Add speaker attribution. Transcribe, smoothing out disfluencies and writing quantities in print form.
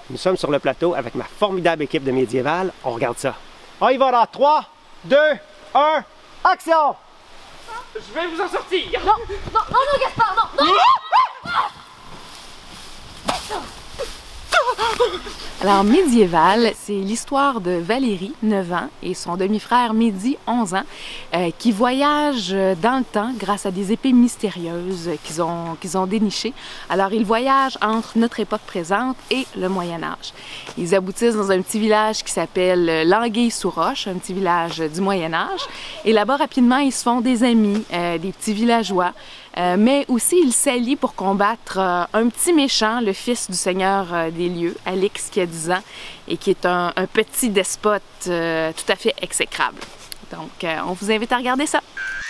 Speaker 1: Nous sommes sur le plateau avec ma formidable équipe de médiéval. On regarde ça. On y va dans 3, 2, 1, action!
Speaker 2: Je vais vous en sortir!
Speaker 3: Non, non, non, non, Gaspard, non, non! Alors, Médiéval, c'est l'histoire de Valérie, 9 ans, et son demi-frère Mehdi, 11 ans, qui voyagent dans le temps grâce à des épées mystérieuses qu'ils ont dénichées. Alors, ils voyagent entre notre époque présente et le Moyen-Âge. Ils aboutissent dans un petit village qui s'appelle L'Anguille-sous-Roche, un petit village du Moyen-Âge. Et là-bas, rapidement, ils se font des amis, des petits villageois. Mais aussi, ils s'allient pour combattre un petit méchant, le fils du seigneur des lieux, Alix, qui a 10 ans, et qui est un petit despote tout à fait exécrable. Donc, on vous invite à regarder ça.